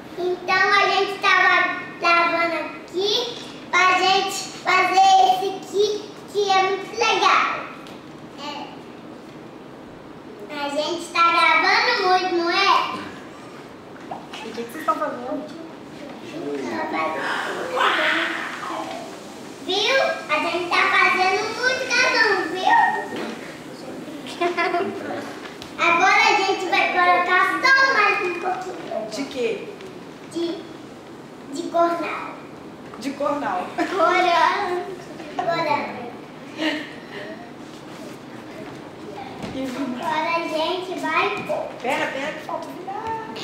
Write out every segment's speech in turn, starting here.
Então a gente estava gravando aqui pra gente fazer esse aqui, que é muito legal. A gente está gravando muito, não é? E o que vocês estão fazendo? Viu? A gente está fazendo música, viu? Agora a gente vai colocar só mais um pouquinho. De quê? De cornal. De cornal. Corando. Agora a gente vai pôr. Pera, que falta o vinagre.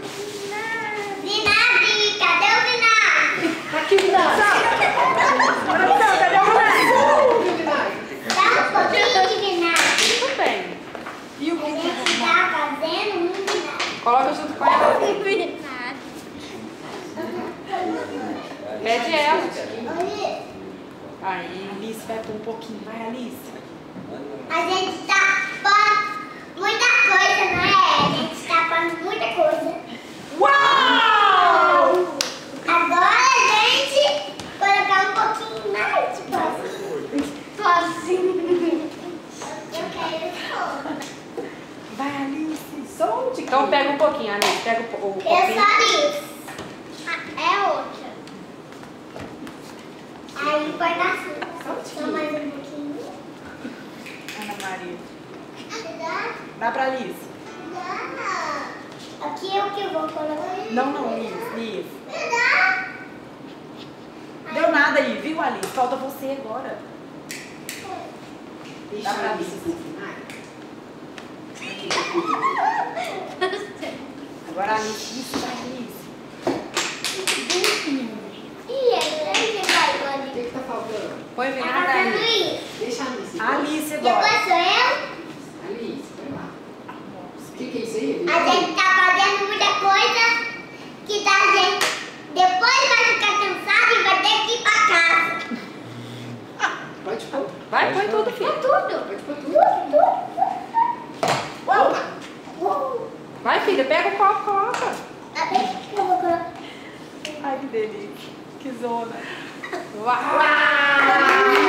Vinagre, cadê o vinagre? Aqui o vinagre. Cadê o vinagre? Dá um pouquinho de vinagre. Tudo bem. E o A gente está fazendo um vinagre. Coloca junto com ela. Vinagre. Pede ela. Olha. Aí, Alice, vai pôr um pouquinho. Vai, Alice. A gente está pondo muita coisa, não é? A gente está pondo muita coisa. Uau! Agora a gente colocar um pouquinho mais, tipo assim. Eu quero só. Vai, Alice. Solte. Então pega um pouquinho, Alice. Pega o pouquinho. Eu só isso. É outra. Aí põe na sua. Só mais um pouquinho. Ana Maria. Dá? Dá pra Alice? Dá. Aqui é o que eu vou colocar. Não, Alice. Dá. Deu nada aí, viu, Alice? Falta você agora. Dá pra Alice. Agora a Alice. Isso, vai, Alice. E aí, vai, O que está faltando? Põe tá vinagre, fazendo Alice. isso. Deixa a Alice. Alice agora. Depois sou eu. Alice, vai lá. O que é isso aí? A gente tá fazendo muita coisa que a gente depois vai ficar cansado e vai ter que ir pra casa. Pode pôr. Vai, põe tudo, filho. Tudo. Pode pôr tudo. Uou. Vai, filha, pega o copo, coloca. Deixa que eu vou colocar. Ai, que delícia. Que zona. Uau!